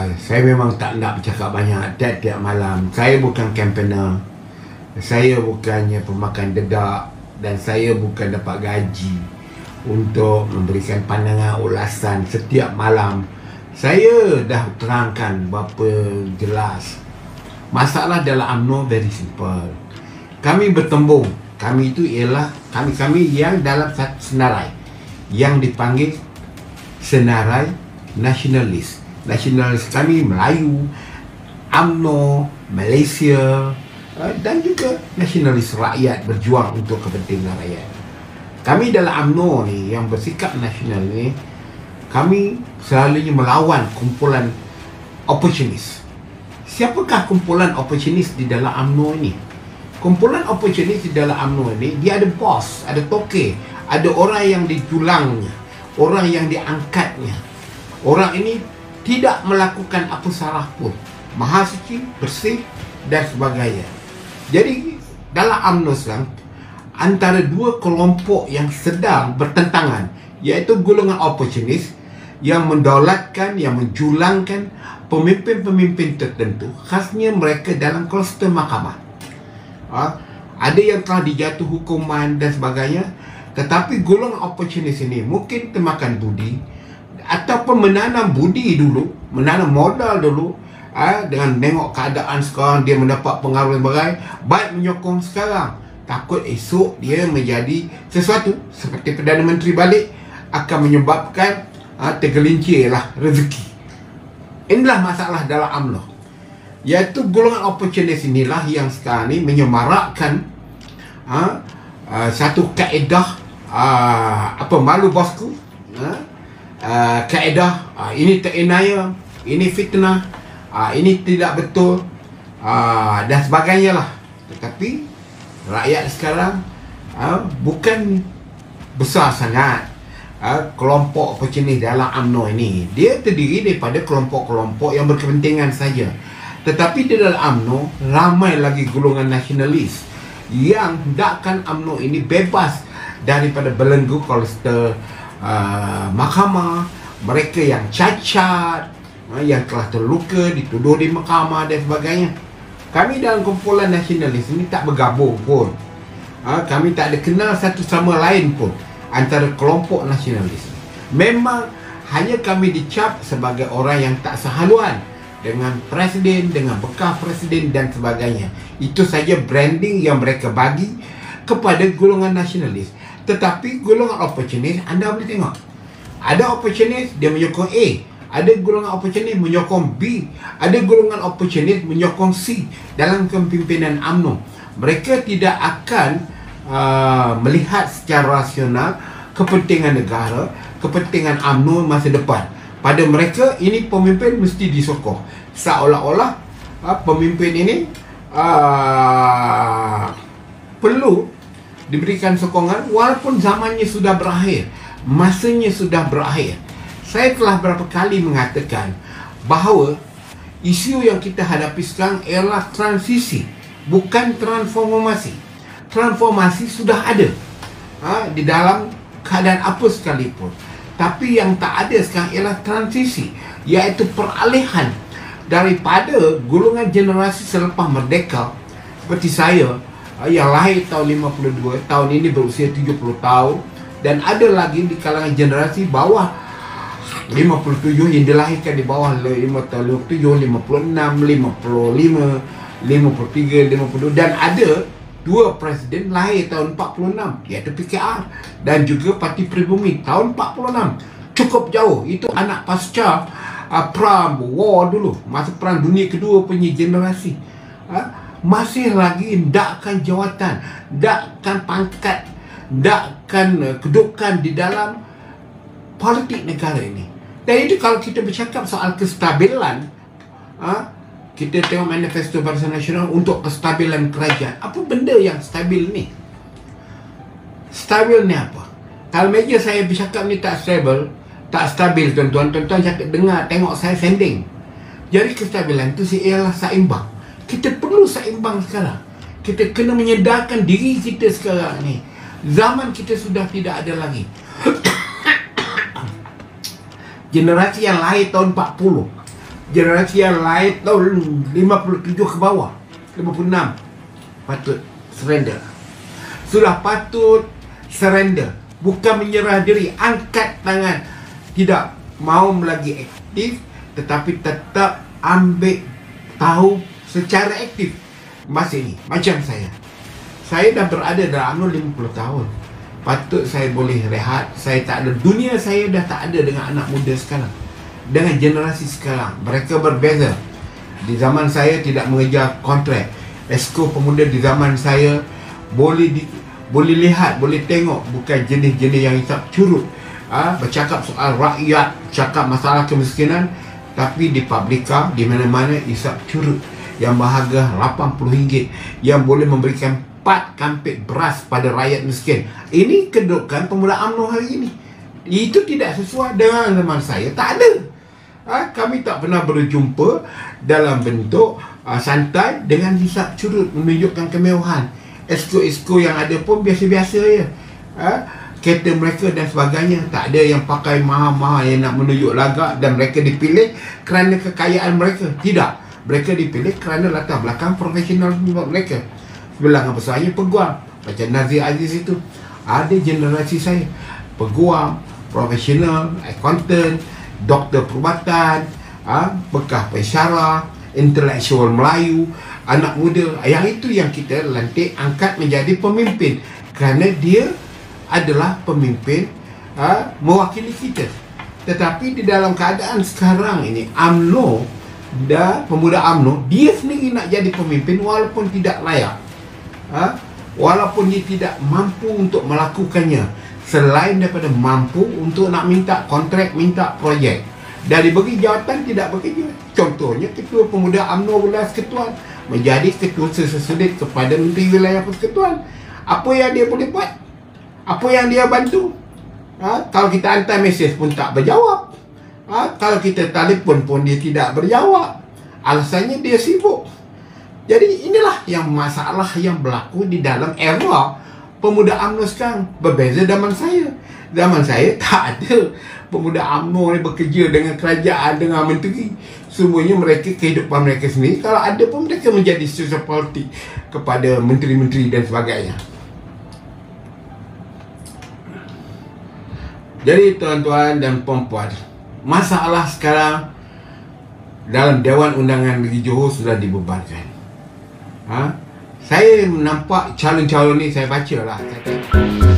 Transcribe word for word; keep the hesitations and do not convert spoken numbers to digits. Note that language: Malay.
saya memang tak nak bercakap banyak tiap-tiap malam. Saya bukan campaigner, saya bukannya pemakan dedak, dan saya bukan dapat gaji untuk memberikan pandangan ulasan setiap malam. Saya dah terangkan berapa jelas. Masalah dalam UMNO very simple. Kami bertembung. Kami itu ialah kami-kami yang dalam satu senarai yang dipanggil senarai nasionalis. Nasionalis kami Melayu, UMNO, Malaysia, dan juga nasionalis rakyat berjuang untuk kepentingan rakyat. Kami dalam UMNO ni yang bersikap nasional ni, kami selalunya melawan kumpulan opportunis. Siapakah kumpulan opportunis di dalam UMNO ini? Kumpulan opportunis di dalam UMNO ini, dia ada bos, ada toke, ada orang yang dijulangnya, orang yang diangkatnya. Orang ini tidak melakukan apa salah pun, maha suci, bersih dan sebagainya. Jadi dalam UMNO sekarang, antara dua kelompok yang sedang bertentangan, iaitu golongan opportunis yang mendaulatkan, yang menjulangkan pemimpin-pemimpin tertentu, khasnya mereka dalam kluster mahkamah. Ha? Ada yang telah dijatuh hukuman dan sebagainya. Tetapi golongan opportunis ini mungkin termakan budi, ataupun menanam budi dulu, menanam modal dulu, ha? Dengan tengok keadaan sekarang dia mendapat pengaruh yang baik, baik menyokong sekarang, takut esok dia menjadi sesuatu seperti Perdana Menteri balik, akan menyebabkan ha, tergelincirlah rezeki. Inilah masalah dalam UMNO, iaitu golongan opportunis inilah yang sekarang ni menyemarakkan ha, uh, satu kaedah uh, apa malu bosku, ha, uh, kaedah uh, ini terenaya, ini fitnah, uh, ini tidak betul, uh, dan sebagainya lah. Tetapi rakyat sekarang uh, bukan besar sangat uh, kelompok opportunis dalam UMNO ini. Dia terdiri daripada kelompok-kelompok yang berkepentingan saja. Tetapi di dalam UMNO ramai lagi golongan nasionalis yang hendakkan UMNO ini bebas daripada belenggu kluster uh, mahkamah. Mereka yang cacat, uh, yang telah terluka, dituduh di mahkamah dan sebagainya. Kami dalam kumpulan nasionalis ini tak bergabung pun. uh, Kami tak ada kenal satu sama lain pun antara kelompok nasionalis. Memang hanya kami dicap sebagai orang yang tak sehaluan dengan presiden, dengan bekas presiden dan sebagainya. Itu saja branding yang mereka bagi kepada golongan nasionalis. Tetapi golongan opportunis, anda boleh tengok, ada opportunis dia menyokong A, ada golongan opportunis menyokong B, ada golongan opportunis menyokong C dalam kepimpinan UMNO. Mereka tidak akan uh, melihat secara rasional kepentingan negara, kepentingan UMNO masa depan. Pada mereka, ini pemimpin mesti disokong. Seolah-olah uh, pemimpin ini uh, perlu diberikan sokongan walaupun zamannya sudah berakhir, masanya sudah berakhir. Saya telah berapa kali mengatakan bahawa isu yang kita hadapi sekarang ialah transisi, bukan transformasi. Transformasi sudah ada ha, di dalam keadaan apa sekalipun. Tapi yang tak ada sekarang ialah transisi, iaitu peralihan daripada golongan generasi selepas merdeka seperti saya yang lahir tahun lima puluh dua, tahun ini berusia tujuh puluh tahun, dan ada lagi di kalangan generasi bawah lima puluh tujuh yang dilahirkan di bawah lima puluh tujuh, lima puluh enam, lima puluh lima, lima puluh tiga, lima puluh dua, dan ada dua presiden lahir tahun empat puluh enam, iaitu P K R dan juga Parti Pribumi tahun empat puluh enam. Cukup jauh. Itu anak pasca uh, Perang War dulu, masa Perang Dunia Kedua punya generasi. uh, Masih lagi hendakkan jawatan, hendakkan pangkat, hendakkan uh, kedudukan di dalam politik negara ini. Dan itu kalau kita bercakap soal kestabilan, uh, kita tengok manifesto Barisan Nasional untuk kestabilan kerajaan. Apa benda yang stabil ni? Stabil ni apa? Kalau meja saya bercakap ni tak stabil, tak stabil tuan-tuan, tuan-tuan cakap, dengar, tengok saya sending. Jadi kestabilan tu ialah seimbang. Kita perlu seimbang sekarang. Kita kena menyedarkan diri kita sekarang ni. Zaman kita sudah tidak ada lagi. Generasi yang lahir tahun empat puluh, generasi yang lain tahun lima puluh tujuh ke bawah, lima puluh enam, patut surrender. Sudah patut surrender, bukan menyerah diri, angkat tangan, tidak mau lagi aktif, tetapi tetap ambil tahu secara aktif. Masih ni macam saya, saya dah berada dalam UMNO lima puluh tahun. Patut saya boleh rehat. Saya tak ada, dunia saya dah tak ada dengan anak muda sekarang, dengan generasi sekarang. Mereka berbeza. Di zaman saya tidak mengejar kontrak. Esko pemuda di zaman saya boleh di, boleh lihat, boleh tengok, bukan jenis-jenis yang hisap curut, ha? Bercakap soal rakyat, cakap masalah kemiskinan, tapi di publika, di mana-mana hisap curut yang berharga lapan puluh ringgit, yang boleh memberikan empat kampit beras pada rakyat miskin. Ini kedudukan pemuda UMNO hari ini. Itu tidak sesuai dengan zaman saya. Tak ada. Ha? Kami tak pernah berjumpa dalam bentuk uh, santai dengan hisap curut menunjukkan kemewahan. Esko-esko yang ada pun biasa-biasa je. Ha? Kereta mereka dan sebagainya, tak ada yang pakai mahal-mahal yang nak menunjuk lagak, dan mereka dipilih kerana kekayaan mereka. Tidak. Mereka dipilih kerana latar belakang profesional mereka. Sebelah apa saya peguam, macam Nazir Aziz itu. Ada generasi saya peguam, profesional, accountant, doktor perubatan, ha? bekas pensyarah, intelektual Melayu, anak muda. Yang itu yang kita lantik angkat menjadi pemimpin, kerana dia adalah pemimpin, ha? mewakili kita. Tetapi di dalam keadaan sekarang ini, UMNO dah, pemuda UMNO, dia sendiri nak jadi pemimpin walaupun tidak layak, ha? walaupun dia tidak mampu untuk melakukannya, selain daripada mampu untuk nak minta kontrak, minta projek. Dari bagi jawatan tidak bekerja. Contohnya Ketua Pemuda UMNO Wilayah Persekutuan menjadi Ketua Sesulit kepada Menteri Wilayah Persekutuan. Apa yang dia boleh buat? Apa yang dia bantu? Ha? Kalau kita hantar mesej pun tak berjawab. Ha? Kalau kita telefon pun dia tidak berjawab. Alasannya dia sibuk. Jadi inilah yang masalah yang berlaku di dalam era pemuda UMNO sekarang. Berbeza zaman saya. Zaman saya tak ada pemuda UMNO ni bekerja dengan kerajaan, dengan menteri. Semuanya mereka kehidupan mereka sendiri. Kalau ada pun mereka menjadi sosial politik kepada menteri-menteri dan sebagainya. Jadi tuan-tuan dan puan-puan, masalah sekarang dalam Dewan Undangan Negeri Johor sudah dibubarkan. Ha? Saya nampak calon-calon ni, saya baca lah kata